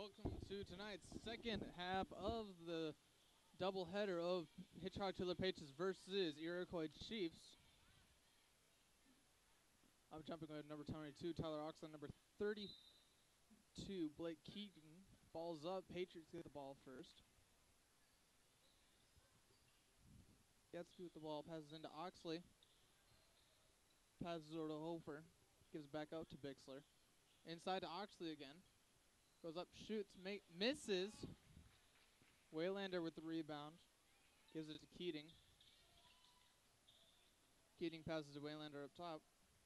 welcome to tonight's second half of the doubleheader of Hitchcock to Patriots versus Iroquois Chiefs. I'm jumping with number 22, Tyler Oxley, number 32, Blake Keaton. Ball's up. Patriots get the ball first. Gatsby with the ball, passes into Oxley. Passes over to Hofer. Gives back out to Bixler. Inside to Oxley again. Goes up, shoots, misses. Waylander with the rebound. Gives it to Keating. Keating passes to Waylander up top.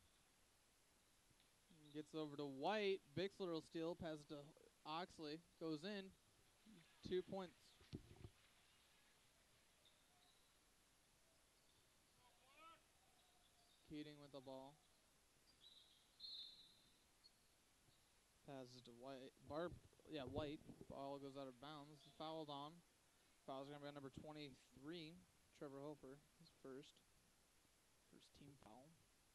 Gets over to White. Bixler will steal. Passes to Oxley. Goes in. 2 points. Keating with the ball. Passes to White. White. Ball goes out of bounds. Fouled on. Foul's going to be on number 23, Trevor Hofer. His first team foul.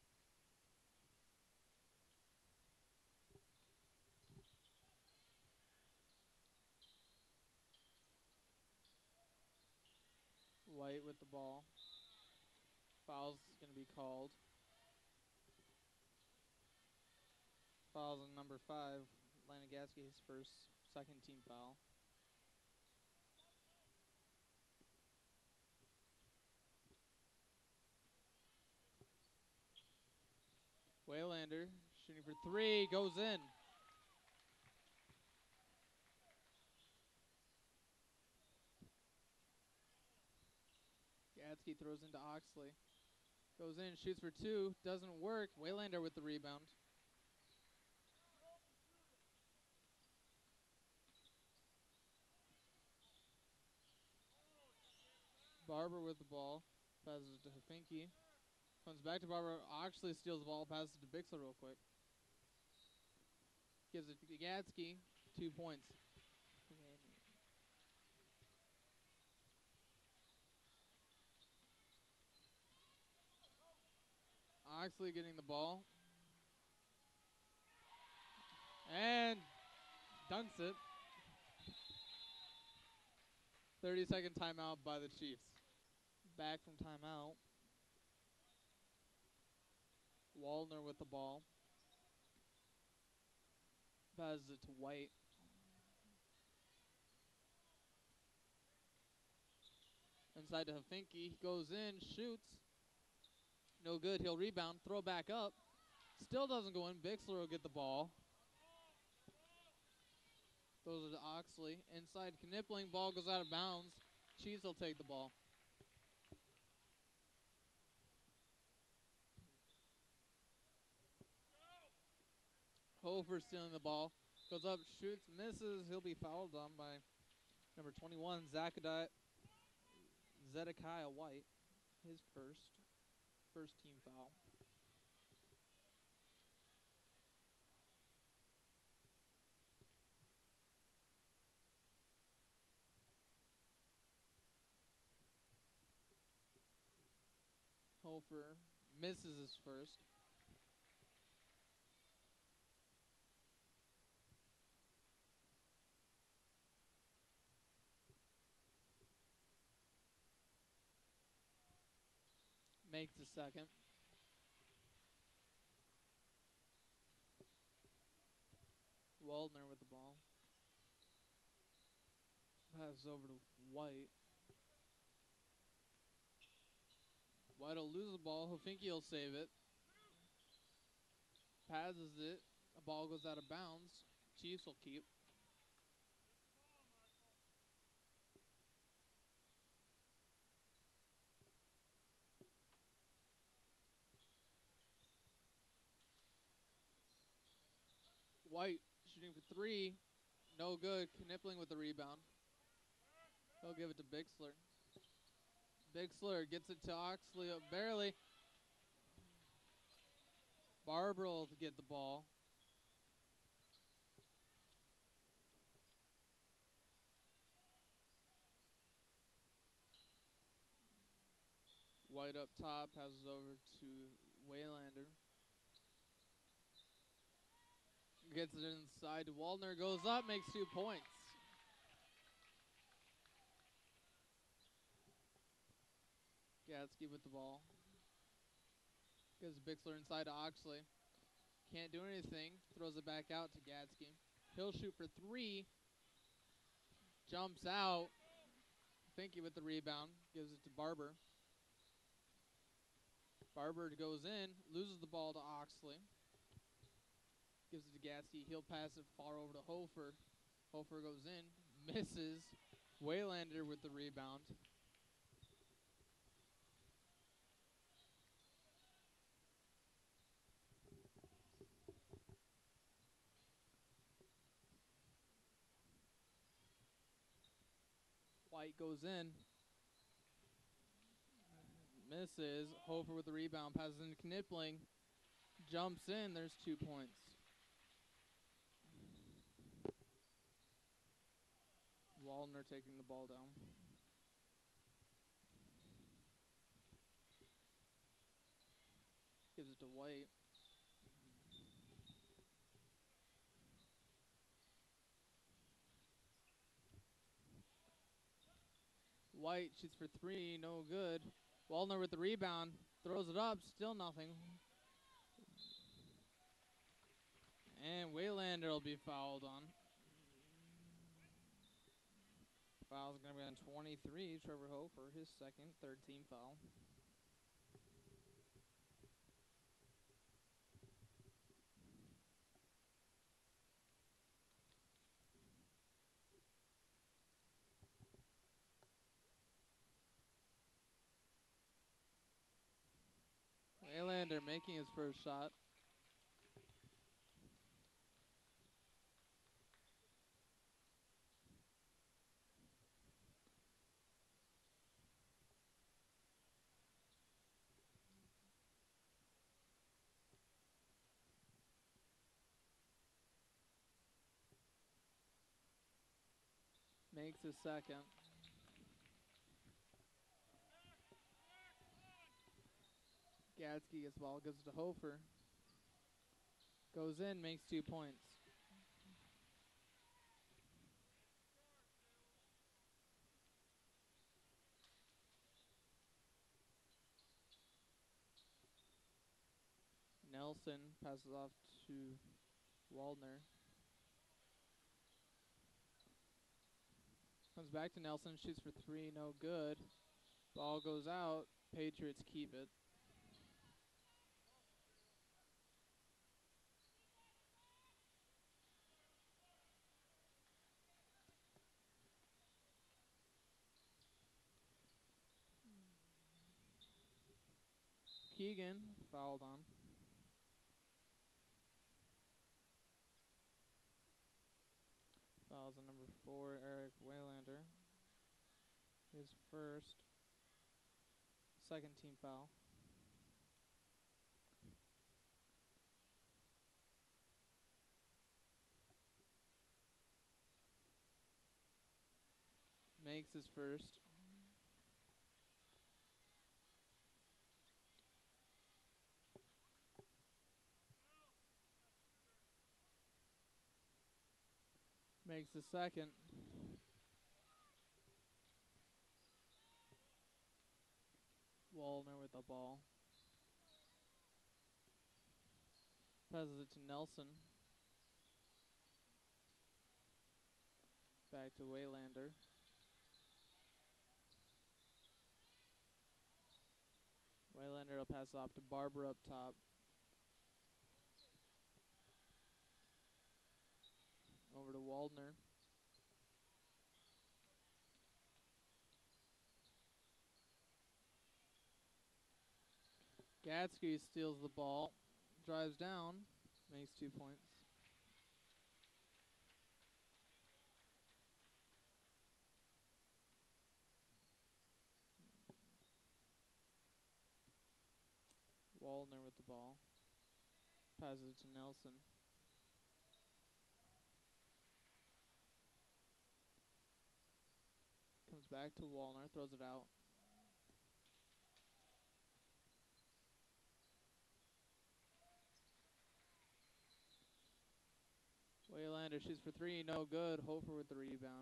White with the ball. Foul's going to be called. Fouls on number 5, Lanigatsky, his second team foul. Waylander shooting for 3, goes in. Gadsky throws into Oxley. Goes in, shoots for 2, doesn't work. Waylander with the rebound. Barber with the ball. Passes it to Hafinki. Comes back to Barber. Oxley steals the ball. Passes it to Bixler real quick. Gives it to Gadsky. 2 points. Oxley getting the ball. And dunks it. 30-second timeout by the Chiefs. Back from timeout. Waldner with the ball. Passes it to White. Inside to Hafinki. He goes in, shoots. No good. He'll rebound. Throw back up. Still doesn't go in. Bixler will get the ball. Those are to Oxley. Inside Knipling. Ball goes out of bounds. Chiefs will take the ball. Hofer stealing the ball. Goes up, shoots, misses. He'll be fouled on by number 21, Zedekiah White. His first team foul. Hofer misses his first. Makes the second. Waldner with the ball. Passes over to White. White will lose the ball. Hafinki will save it. Passes it. The ball goes out of bounds. Chiefs will keep. White shooting for 3. No good. Knipling with the rebound. He'll give it to Bixler. Bixler gets it to Oxley barely. Barber will get the ball. White up top, passes over to Waylander. gets it inside to Waldner, goes up, makes 2 points. Gadsky with the ball. Gives Bixler inside to Oxley. Can't do anything. Throws it back out to Gadsky. He'll shoot for 3. Jumps out. Finke with the rebound. Gives it to Barber. Barber goes in. Loses the ball to Oxley. Gives it to Gadsky. He'll pass it far over to Hofer. Hofer goes in. Misses. Waylander with the rebound. White goes in. Misses. Hofer with the rebound. Passes into Knipling. Jumps in. There's 2 points. Waldner taking the ball down. Gives it to White. White shoots for 3, no good. Waldner with the rebound, throws it up, still nothing. And Waylander will be fouled on. Foul's going to be on 23, Trevor Hofer, his second, third team foul. Waylander making his first shot. Makes his second. Gadsky gets the ball, gives it to Hofer. Goes in, makes 2 points. Nelson passes off to Waldner. Comes back to Nelson, shoots for 3, no good. Ball goes out, Patriots keep it. Keegan fouled on. Fouls on number 4, Eric Waylander. His first, second team foul. Makes his first. Makes the second. Waldner with the ball. Passes it to Nelson. Back to Waylander. Waylander will pass off to Barber up top. Over to Waldner. Gadsky steals the ball. Drives down. Makes 2 points. Waldner with the ball. Passes it to Nelson. Comes back to Waldner. Throws it out. Waylander shoots for three, no good. Hofer with the rebound.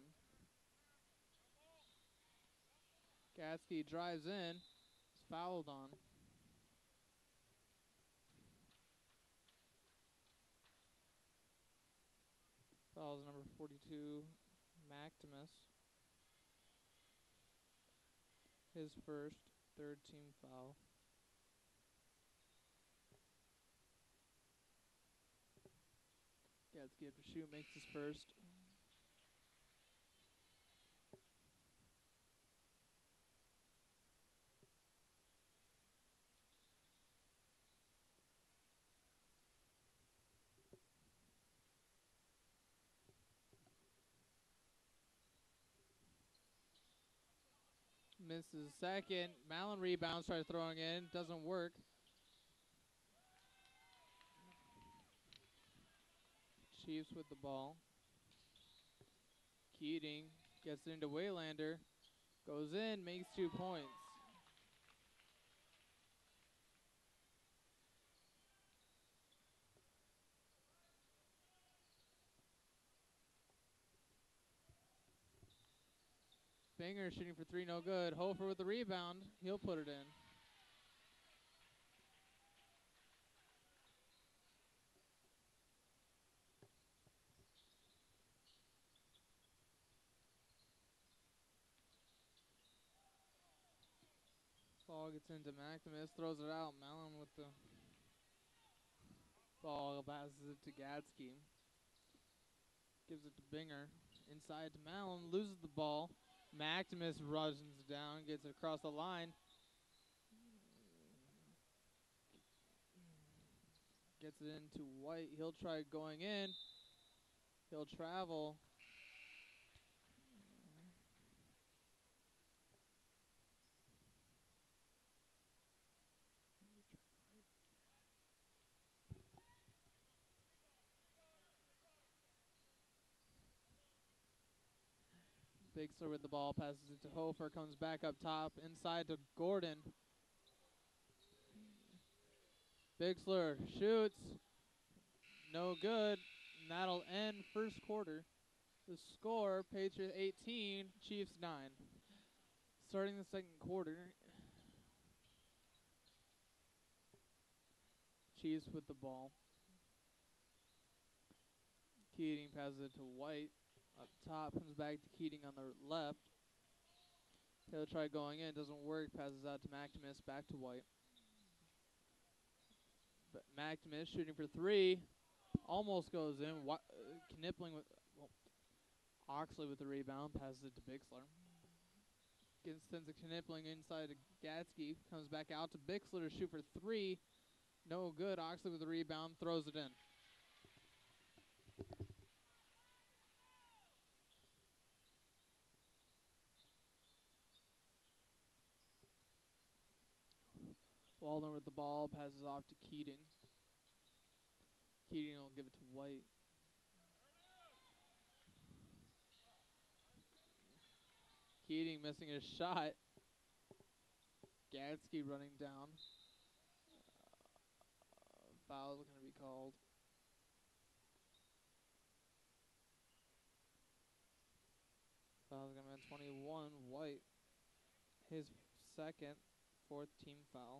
Gatsky drives in, is fouled on. Fouls number 42, Mactimus. His first, third team foul. Gatsky after shoot makes his first. Misses second. Mallon rebounds, tries throwing in, doesn't work. Chiefs with the ball. Keating gets it into Waylander, goes in, makes 2 points. Binger shooting for three, no good. Hofer with the rebound, he'll put it in. Ball gets into Mactimus, throws it out. Mallon with the ball, passes it to Gatsky. Gives it to Binger. Inside to Mallon, loses the ball. Mactimus runs down, gets it across the line. Gets it into White. He'll try going in. He'll travel. Bixler with the ball, passes it to Hofer, comes back up top, inside to Gordon. Bixler shoots, no good, and that'll end first quarter. The score, Patriots 18, Chiefs 9. Starting the second quarter, Chiefs with the ball. Keating passes it to White. Up top, comes back to Keating on the left. He'll try going in, doesn't work, passes out to Mactimus, back to White. But Mactimus shooting for three, almost goes in. Knipling with, Oxley with the rebound, passes it to Bixler. Sends a Knipling inside to Gatsky, comes back out to Bixler to shoot for three. No good. Oxley with the rebound, throws it in. Waldner with the ball, passes off to Keating. Keating will give it to White. Keating missing his shot. Gatsky running down. Foul is going to be called. Foul is going to be on 21. White. His second, fourth team foul.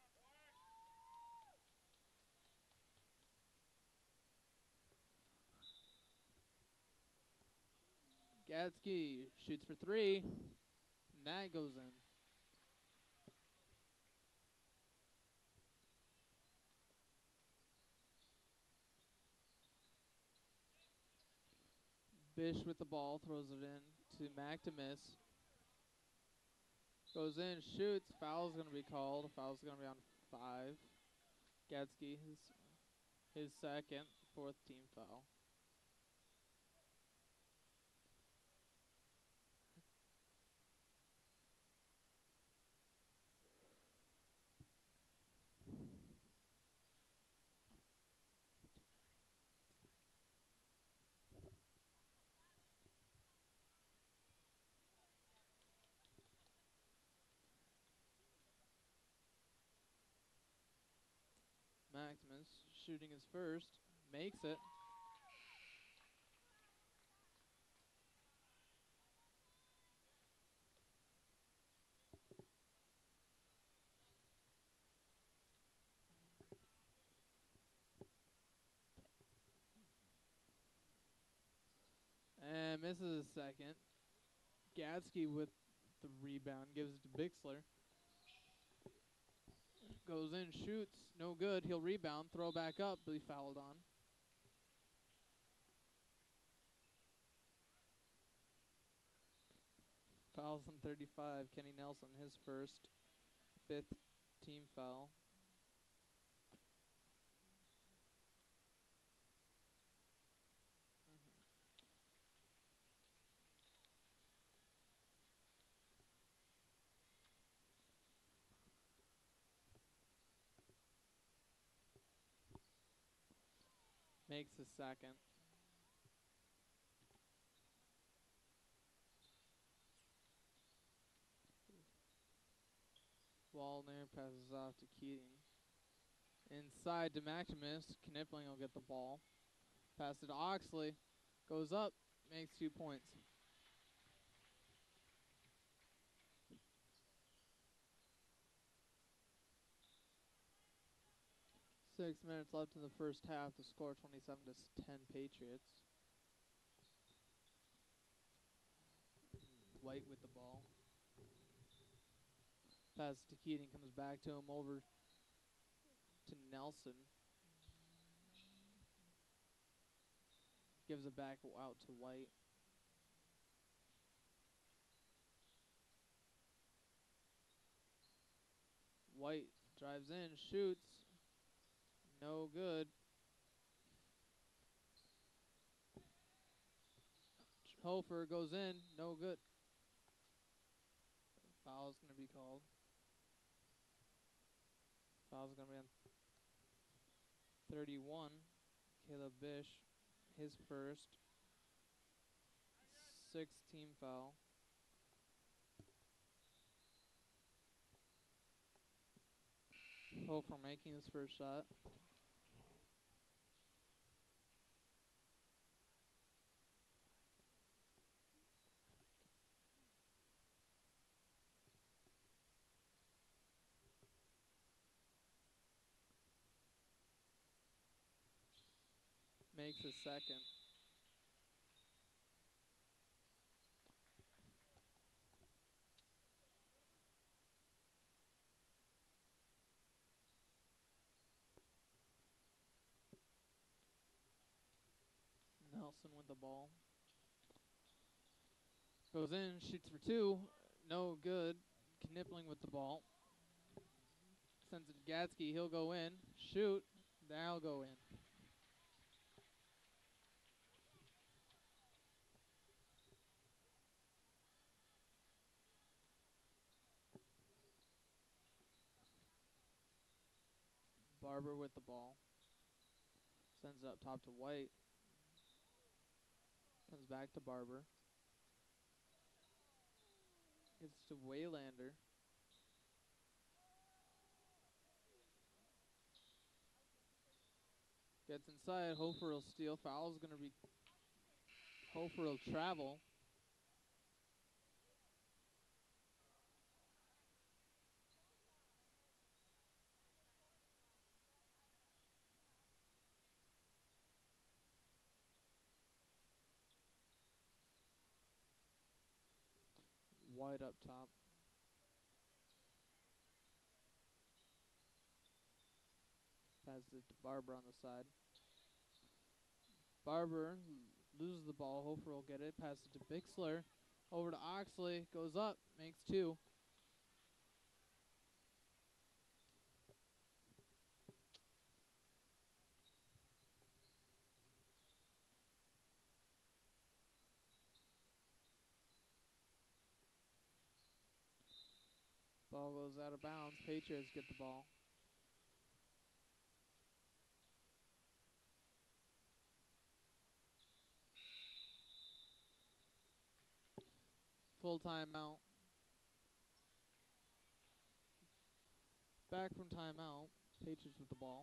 Gatsky shoots for three. And that goes in. Bish with the ball, throws it in to Mactimus. Goes in, shoots. Foul's going to be called. Foul's going to be on 5. Gatsky, his second, fourth team foul. Maximus shooting his first, makes it. misses a second. Gadsky with the rebound, gives it to Bixler. Goes in, shoots, no good. He'll rebound, throw back up, but he fouled on. Fouls on 35. Kenny Nelson, his first, 5th team foul. Makes the second. Wallner passes off to Keating. Inside to Maximus. Knipling will get the ball. Pass it to Oxley. Goes up. Makes 2 points. 6 minutes left in the first half. The score 27-10 Patriots. White with the ball. Pass to Keating. Comes back to him over to Nelson. Gives it back out to White. White drives in, shoots. No good. Hofer goes in, no good. Foul's going to be called. Foul's going to be on 31. Caleb Bish, his first. 6th team foul. Hofer making his first shot. Makes his second. Nelson with the ball. Goes in, shoots for 2. No good. Knipling with the ball. Sends it to Gadsky. He'll go in. Shoot. That'll go in. Barber with the ball. Sends it up top to White. Comes back to Barber. Gets to Waylander. Gets inside. Hofer will steal. Foul's going to be... Hofer will travel. White up top. Passes it to Barber on the side. Barber loses the ball. Hofer will get it. Passes it to Bixler. Over to Oxley. Goes up. Makes 2. Ball goes out of bounds. Patriots get the ball. Full timeout. Back from timeout. Patriots with the ball.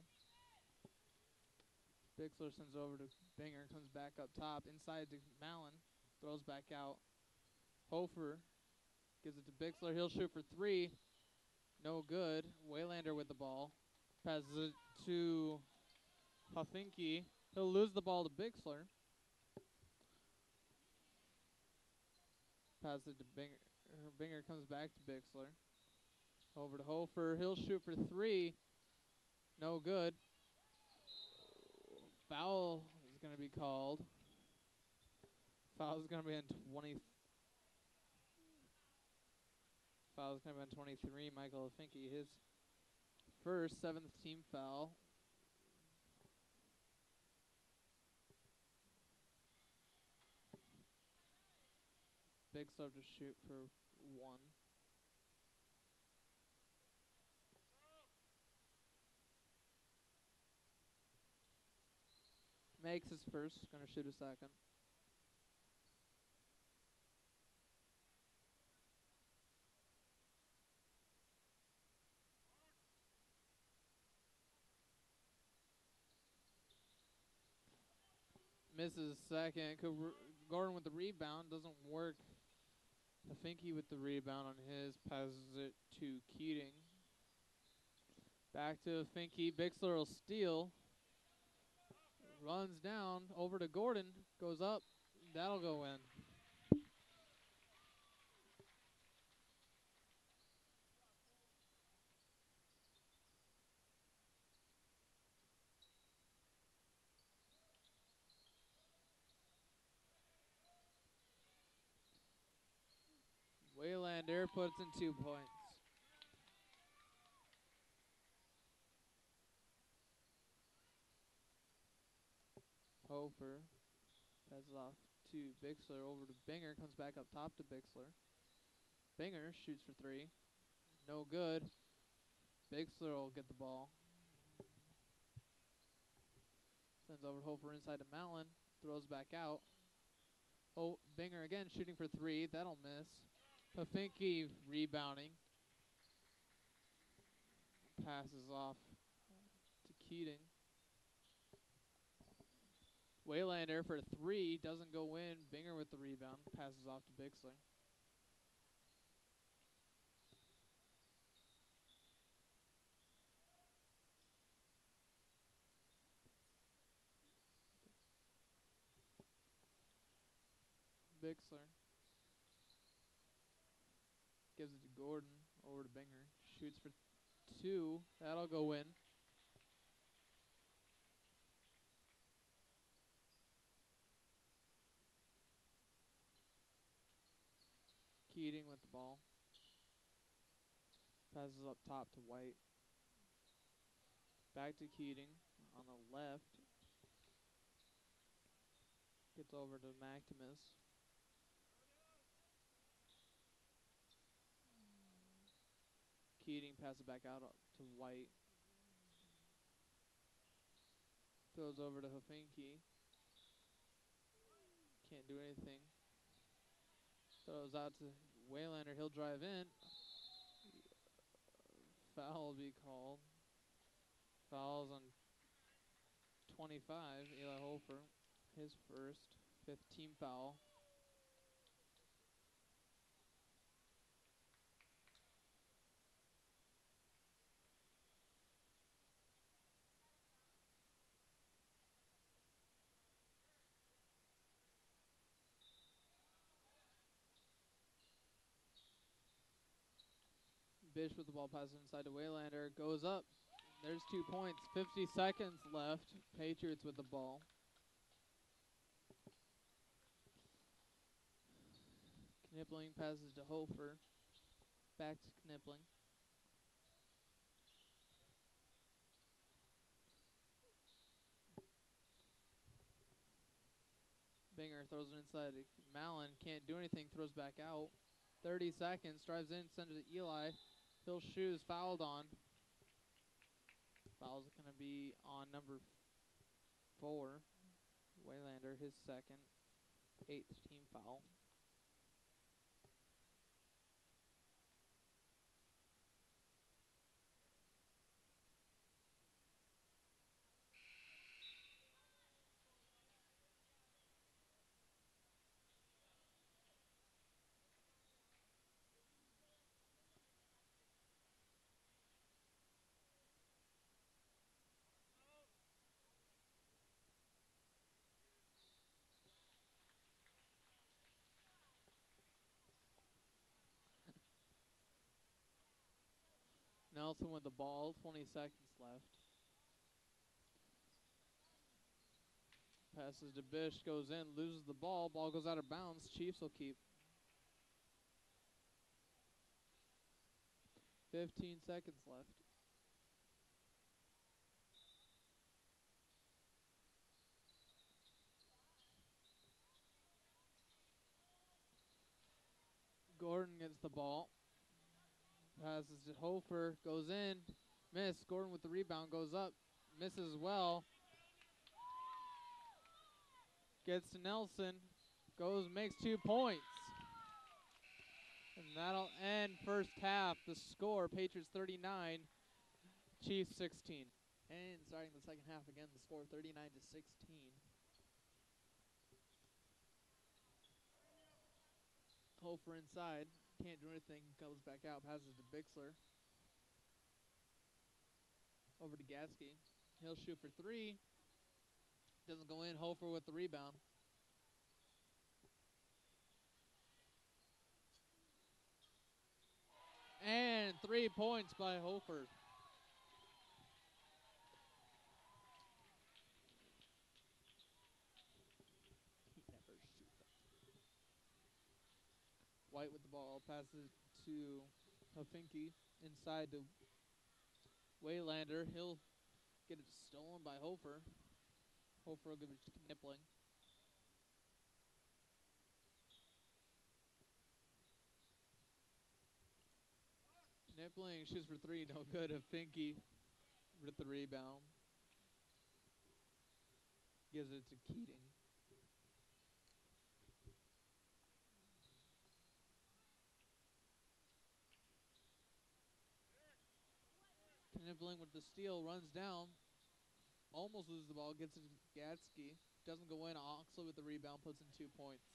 Bixler sends over to Binger. Comes back up top. Inside to Mallon. Throws back out. Hofer gives it to Bixler. He'll shoot for 3. No good. Waylander with the ball. Passes it to Huffinke. He'll lose the ball to Bixler. Passes it to Binger. Binger comes back to Bixler. Over to Hofer. He'll shoot for three. No good. Foul is going to be called. Foul is going to be on 20. Foul is going to be on 23. Michael Finke, his first 7th team foul. Big Sub to shoot for one. Makes his first. Going to shoot a second. Misses second. Gordon with the rebound. Doesn't work. Finke with the rebound on his. Passes it to Keating. Back to Finke. Bixler will steal. Runs down. Over to Gordon. Goes up. That'll go in. Waylander puts in 2 points. Hofer passes off to Bixler. Over to Binger. Comes back up top to Bixler. Binger shoots for 3. No good. Bixler will get the ball. Sends over to Hofer inside to Mallon. Throws back out. Oh, Binger again shooting for 3. That'll miss. Pafinke rebounding. Passes off to Keating. Waylander for 3. Doesn't go in. Binger with the rebound. Passes off to Bixler. Bixler gives it to Gordon. Over to Binger. Shoots for 2. That'll go in. Keating with the ball. Passes up top to White. Back to Keating on the left. Gets over to Mactimus. Keating passes it back out to White. Throws over to Hofinke. Can't do anything. Throws out to Waylander. He'll drive in. Foul will be called. Fouls on 25. Eli Hofer. His first. 5th team foul. Bish with the ball, passes inside to Waylander. Goes up. There's 2 points. 50 seconds left. Patriots with the ball. Knipling passes to Hofer. Back to Knipling. Binger throws it inside. Mallon can't do anything. Throws back out. 30 seconds. Drives in. Sends it to Eli. He'll shoot. Fouled on. Foul's going to be on number 4. Waylander, his second. 8th team foul. Nelson with the ball, 20 seconds left. Passes to Bish, goes in, loses the ball. Ball goes out of bounds. Chiefs will keep. 15 seconds left. Gordon gets the ball. Passes to Hofer, goes in, miss. Gordon with the rebound, goes up, misses well. Gets to Nelson, goes, makes 2 points. And that'll end first half. The score, Patriots 39, Chiefs 16. And starting the second half again, the score 39-16. Hofer inside, can't do anything, comes back out, passes to Bixler. Over to Gatsky. He'll shoot for 3. Doesn't go in. Hofer with the rebound. And 3 points by Hofer. He never shoots that. White with the ball. Passes to Hofinke. Inside to Waylander. He'll get it stolen by Hofer. Hofer will give it to Knipling. Knipling shoots for 3. No good. Hofinke with the rebound. Gives it to Keating. Knipling with the steal, runs down, almost loses the ball, gets it to Gatsky, doesn't go in. Oxley with the rebound, puts in 2 points.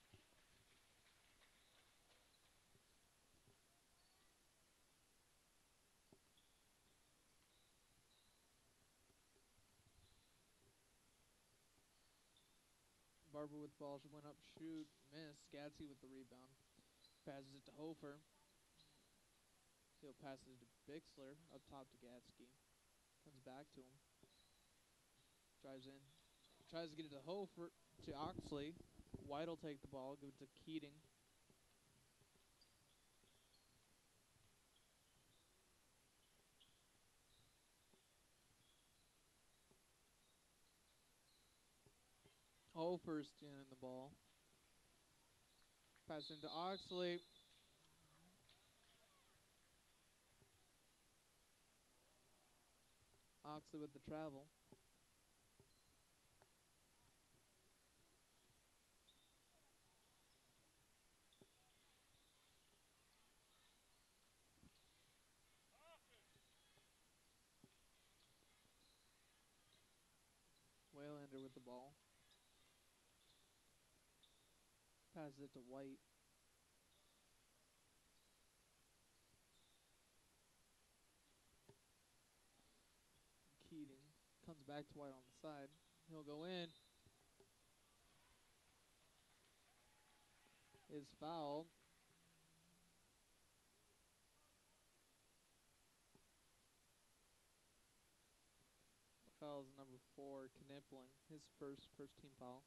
Barber with the ball, she went up, shoot, miss. Gatsky with the rebound, passes it to Hofer. He'll pass it to Bixler, up top to Gatsky. Comes back to him. Drives in. Tries to get it to Hofer, to Oxley. White will take the ball, give it to Keating. Hofer's stealing the ball. Pass into Oxley. Oxley with the travel. Waylander with the ball. Passes it to White. Keating comes back to White on the side. He'll go in. Is fouled. Foul is number 4, Knipling. His first team foul.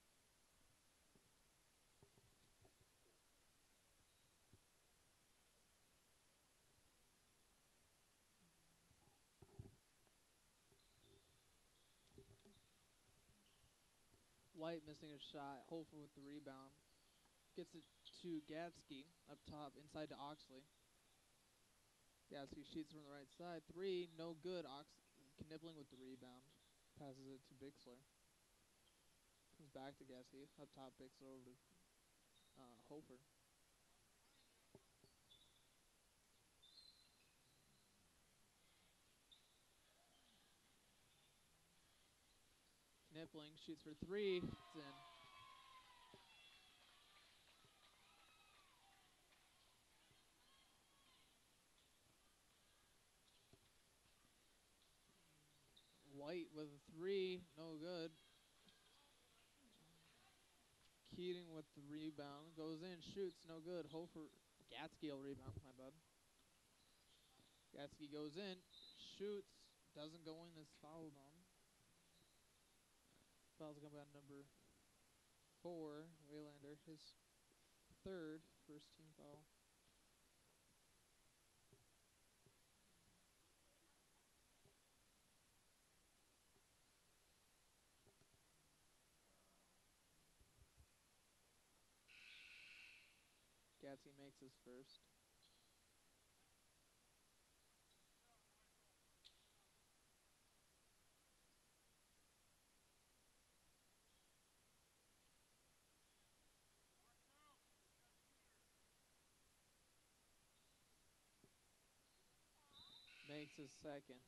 White missing a shot. Hofer with the rebound. Gets it to Gatsky up top, inside to Oxley. Gatsky shoots from the right side. 3, no good. Knipling with the rebound. Passes it to Bixler. Comes back to Gatsky. Up top, Bixler over to Hofer. Knipling shoots for 3. It's in. White with a 3. No good. Keating with the rebound. Goes in, shoots. No good. Hofer. Gatsky will rebound. My bad. Gatsky goes in, shoots, doesn't go in, is fouled on. Foul's gonna be on number 4, Waylander, his third, first team foul. Gatsky makes his first. Makes his second.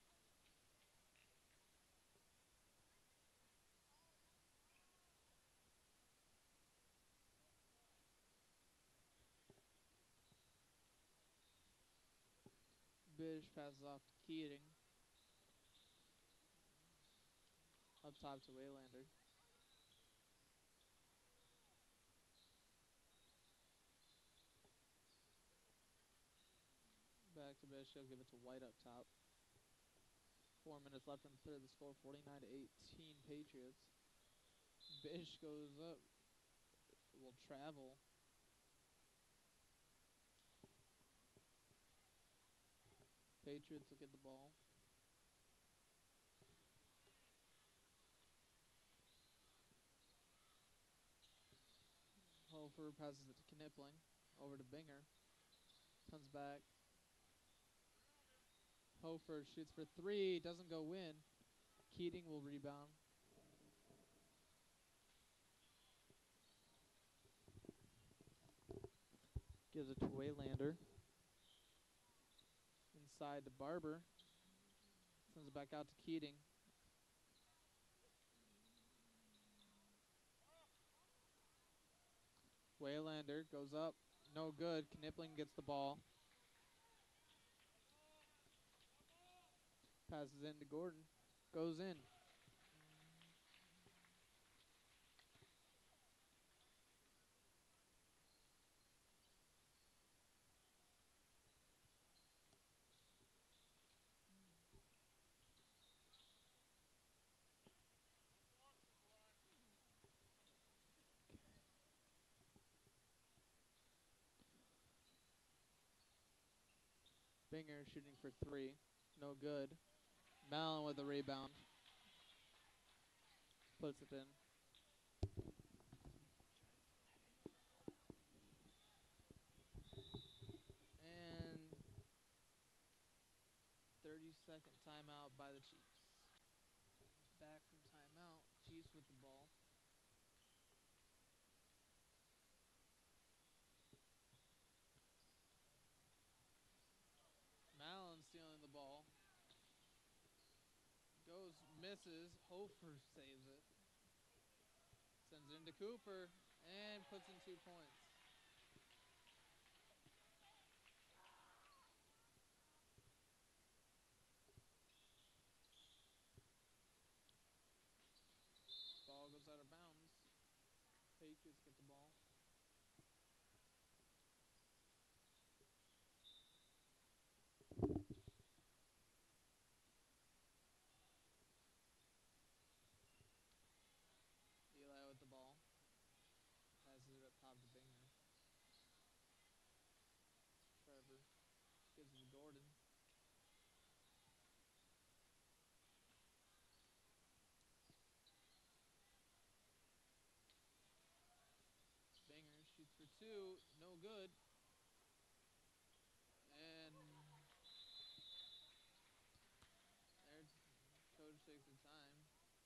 Bish passes off to Keating. Up top to Waylander. Back to Bish. He'll give it to White up top. 4 minutes left in the third. The score 49-18 Patriots. Bish goes up. Will travel. Patriots will get the ball. Hofer passes it to Knipling. Over to Binger. Comes back. Hofer shoots for 3. Doesn't go in. Keating will rebound. Gives it to Waylander. Inside to Barber. Sends it back out to Keating. Waylander goes up. No good. Knipling gets the ball. Passes in to Gordon. Goes in. Binger shooting for 3. No good. Mallon with the rebound. Puts it in. And 30-second timeout by the Chiefs. Back from timeout. Chiefs with the ball. Mallon stealing the ball. Goes, misses. Hofer saves it. Sends it into Cooper. And puts in 2 points. Ball goes out of bounds. Patriots get the ball. Eli with the ball. Passes it up top to Binger. Trevor gives it to Gordon. Binger shoots for 2. No good. And their coach takes the time.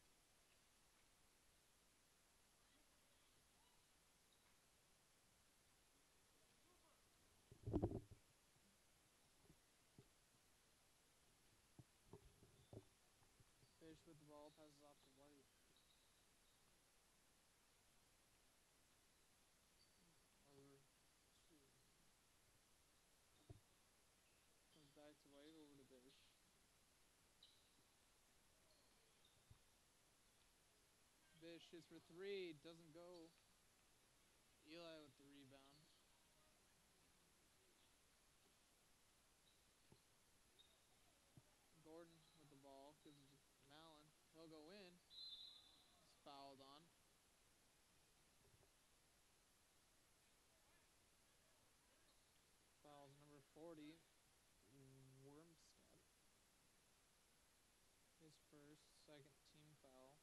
Fish with the ball, passes off to White. Over 2. Comes back to White, over to Bish. Bish shoots for 3, doesn't go. Eli with the rebound. go in. He's fouled on. Fouls number 40, Wormstead. His first, second team foul.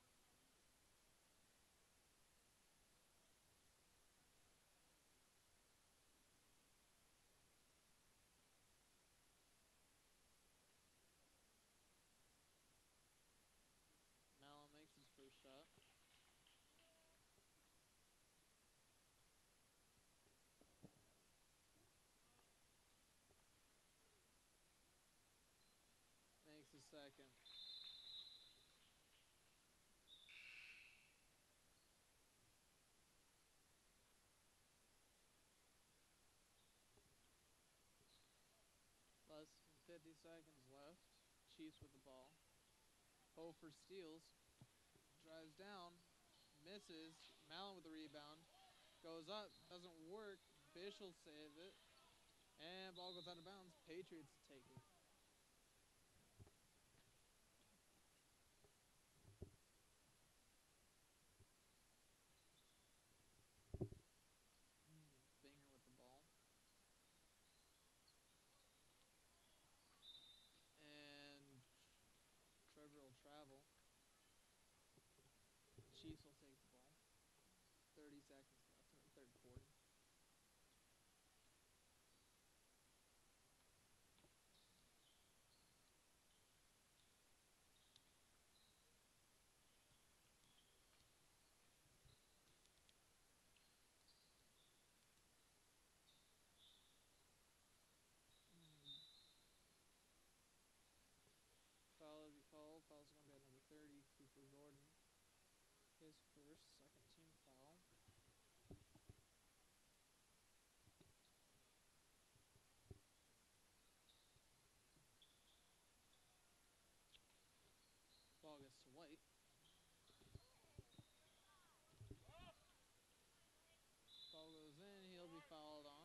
Mallon makes his first shot. Makes his second. Less than 50 seconds left. Chiefs with the ball. Hofer steals. Drives down. Misses. Mallon with the rebound. Goes up. Doesn't work. Bish will save it. And ball goes out of bounds. Patriots take it. Binger with the ball. And Trevor will travel. Chiefs will take the ball. 30 seconds left in the third quarter. Foul will be called. Foul's going to be at number 30, Cooper Gordon. His first, second team foul. Ball gets to White. Ball goes in. He'll be fouled on.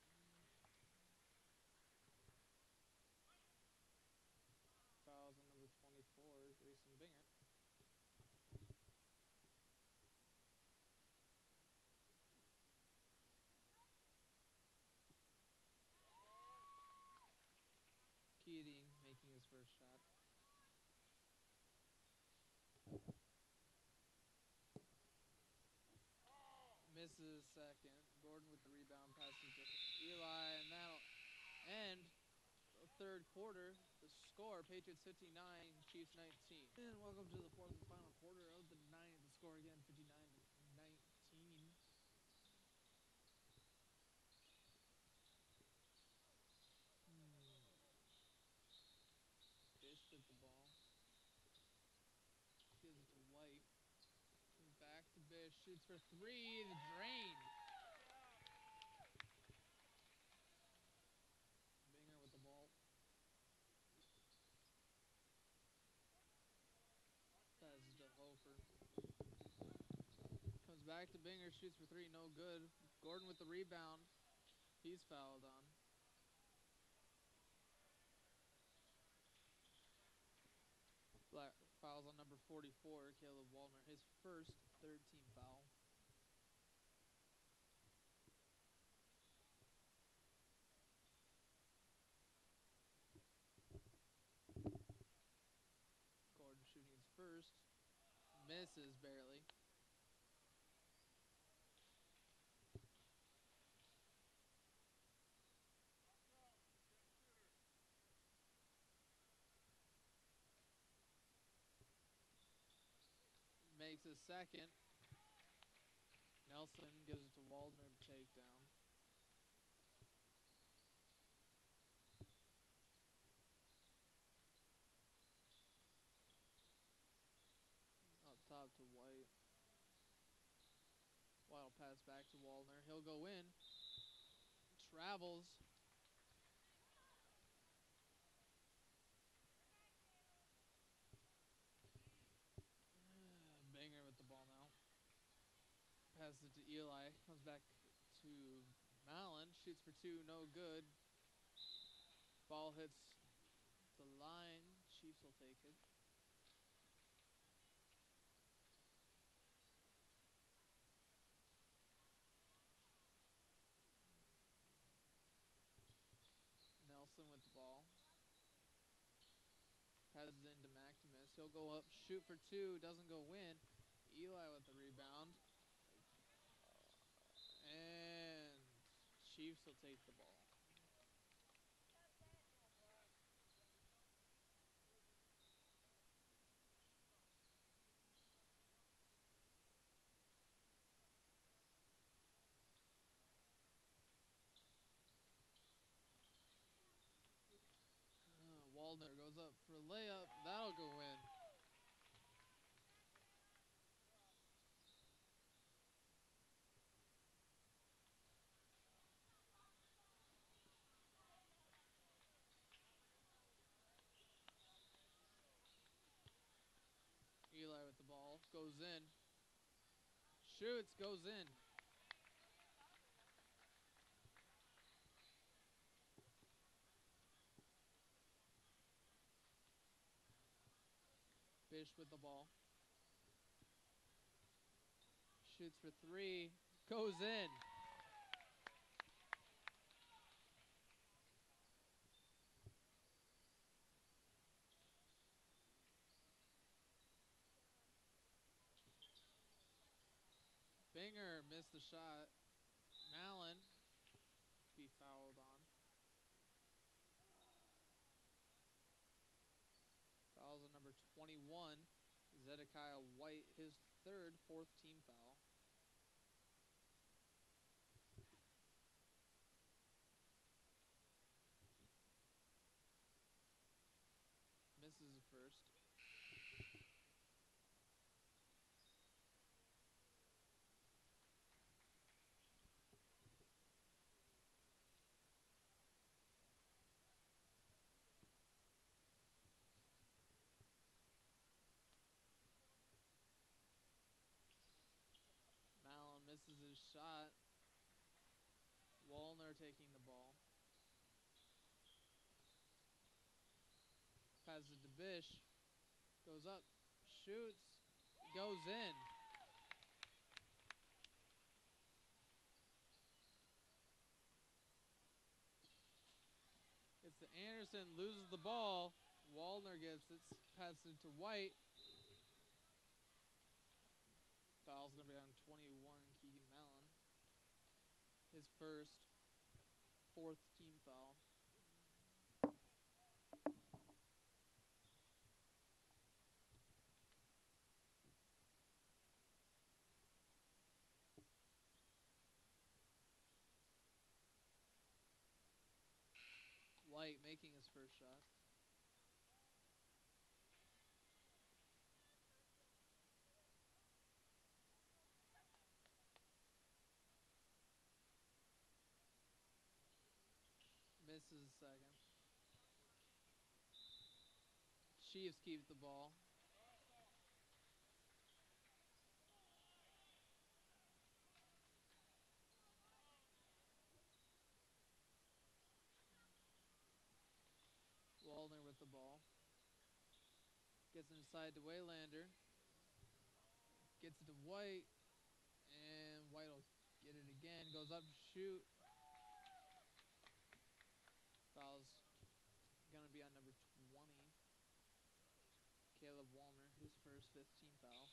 Fouls on number 24, Grayson Binger. Keating making his first shot. Misses second. Gordon with the rebound, passes to Eli, and that'll end the third quarter. The score, Patriots 59, Chiefs 19. And welcome to the fourth and final quarter of the night. The score again, 59-19. Bish with the ball. Gives it to White. Back to Bish. Shoots for three. The drain. Binger with the ball. Passes to Hofer. Comes back to Binger. Shoots for three. No good. Gordon with the rebound. He's fouled on. Fouls on number 44, Caleb Wallner. His first, third team foul. Gordon shooting his first. Misses barely. Makes his second. Nelson gives it to Waldner to take down. Up top to White. White will pass back to Waldner. He'll go in. Travels. Binger with the ball now. Passes it to Eli. Comes back to Mallon. Shoots for two. No good. Ball hits the line. Chiefs will take it. He'll go up, shoot for two, doesn't go in. Eli with the rebound. And Chiefs will take the ball. Waldner goes up for a layup. That'll go in. Eli with the ball. Goes in. Shoots. Goes in. Bish with the ball. Shoots for three. Goes in. Binger missed the shot. Mallon be fouled on. Fouls on number 21. Zedekiah White, his fourth team foul. Misses the first. Mallon misses his shot. Wallner taking the ball. Passes it to Bish. Goes up. Shoots. Goes in. It's to Anderson. Loses the ball. Wallner gets it. Passes it to White. Foul's going to be on 21, Keegan Mallon. His fourth team foul. White making his first shot. Misses second. Chiefs keep the ball. Waldner with the ball. Gets inside to Waylander. Gets it to White. And White will get it again. Goes up to shoot. Foul's going to be on number 20. Caleb Wallner, his fifth team foul.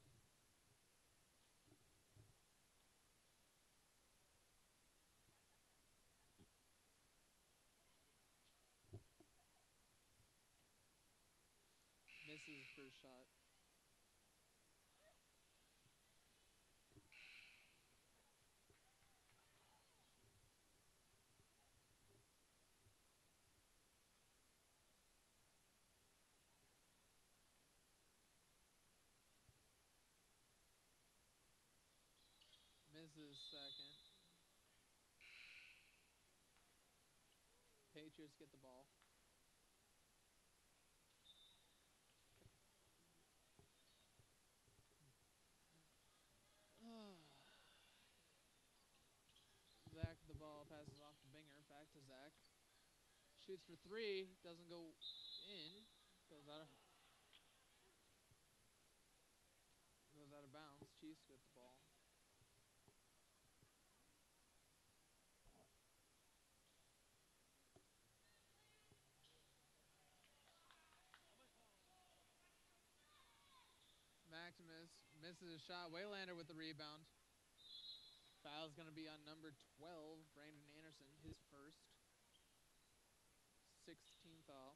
Misses his first shot. Misses second. Patriots get the ball. Zach the ball passes off to Binger. Back to Zach. Shoots for three. Doesn't go in. Goes out of bounds. Chiefs get the ball. Maximus misses a shot. Waylander with the rebound. Foul's going to be on number 12, Brandon Anderson, his first. 6th team foul.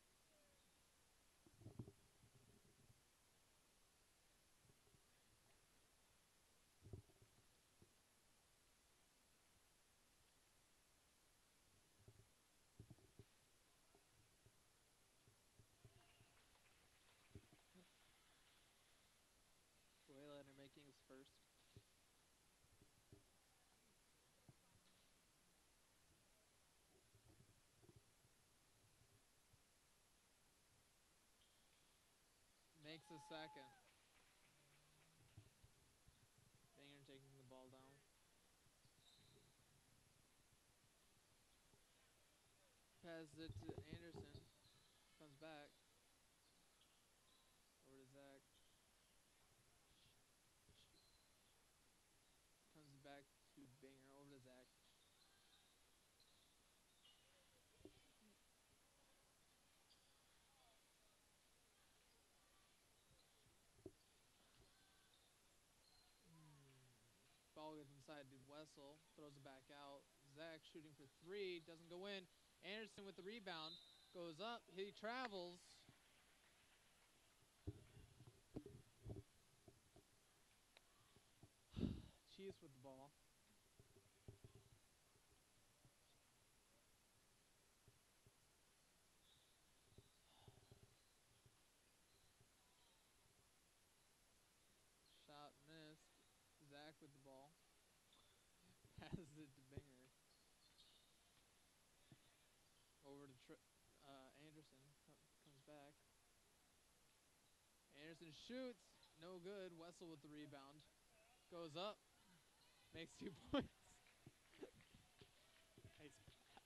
Waylander making his first. Makes a second. Binger taking the ball down. Passes it to Anderson. Comes back. Over to Zach. Comes back to Binger. Over to Zach. Ball gets inside to Wessel. Throws it back out. Zach shooting for 3. Doesn't go in. Anderson with the rebound. Goes up. He travels. Chiefs with the ball. Shot missed. Zach with the ball. Passes it to Binger. Over to Anderson. Comes back. Anderson shoots. No good. Wessel with the rebound. Goes up. Makes 2 points. Nice pass.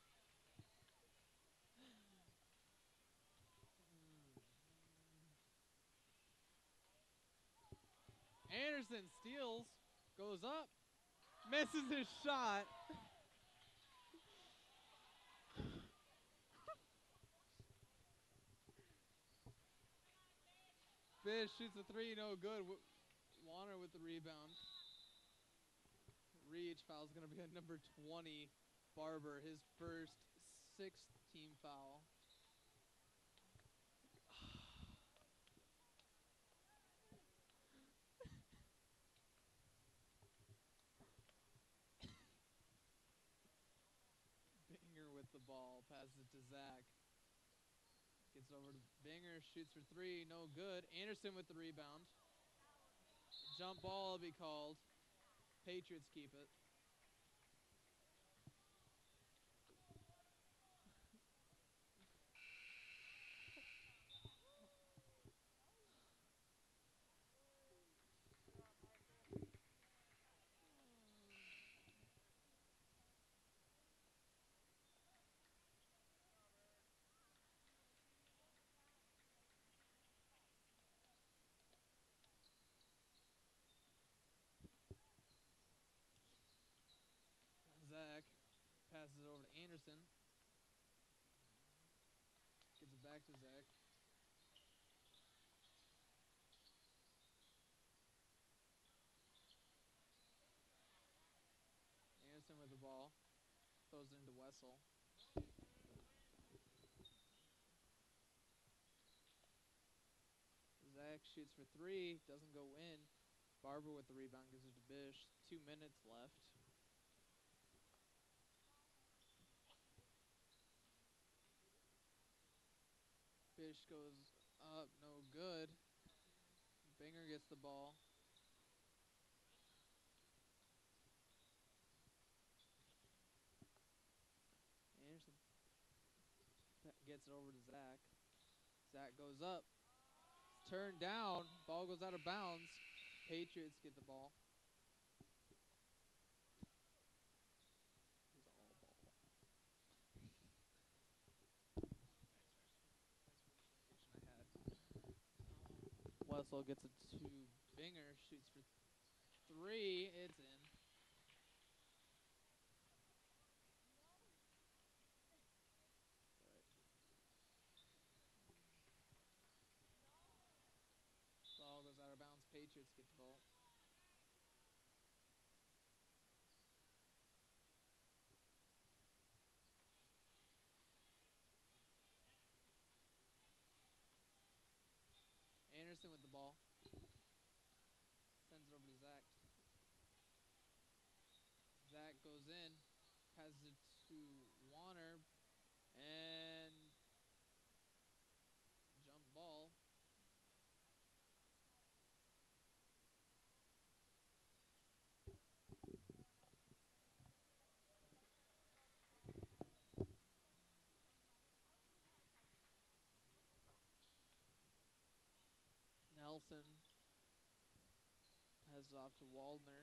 Anderson steals. Goes up. Misses his shot. Fish shoots a 3. No good. Warner with the rebound. Reach foul is going to be on number 20, Barber, his first 6th team foul. Binger with the ball, passes it to Zach. Gets over to Binger, shoots for 3, no good. Anderson with the rebound. Jump ball will be called. Patriots keep it. Zach passes it over to Anderson. Gets it back to Zach. Anderson with the ball. Throws it into Wessel. Zach shoots for 3. Doesn't go in. Barber with the rebound gives it to Bish. 2 minutes left. Bish goes up, no good. Binger gets the ball. Anderson gets it over to Zach. Zach goes up. It's turned down. Ball goes out of bounds. Patriots get the ball. It's all ball. Wessel gets it to Binger. Shoots for 3. It's in. Ball goes out of Patriots get the ball. Anderson with the ball. Sends it over to Zach. Zach goes in. Passes it to Warner. And jump ball. Nelson passes off to Waldner.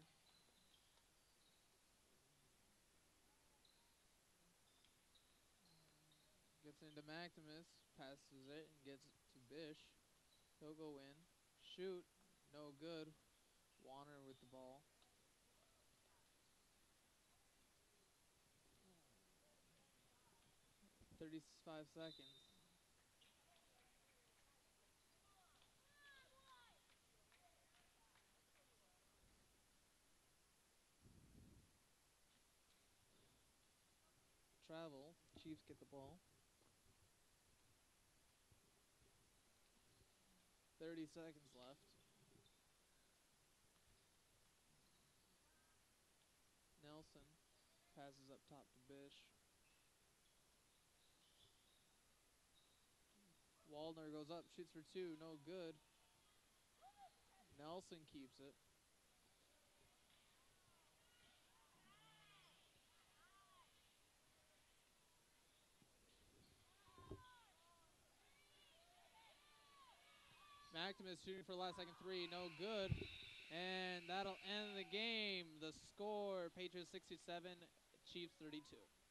Gets into Maximus. Passes it and gets it to Bish. He'll go in. Shoot. No good. Warner with the ball. 35 seconds. Travel. Chiefs get the ball. 30 seconds left. Nelson passes up top to Bish. Waldner goes up, shoots for two, no good. Nelson keeps it. Maximus shooting for the last second three, no good. And that'll end the game. The score, Patriots 67, Chiefs 32.